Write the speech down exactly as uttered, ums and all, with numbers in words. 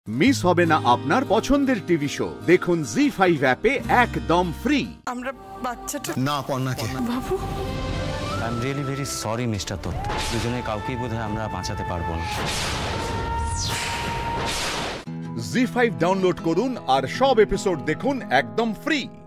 Miss হবে না আপনার পছন্দের টিভি শো। দেখুন জি ফাইভ অ্যাপে একদম ফ্রি। আমরা বাচ্চাটা না পর্ণাকে বাবু I am really very sorry mister Datta, দুজনে কাউকেই বোধহয় আমরা বাঁচাতে পারবো না। জি ফাইভ ডাউনলোড করুন আর সব এপিসোড দেখুন একদম ফ্রি।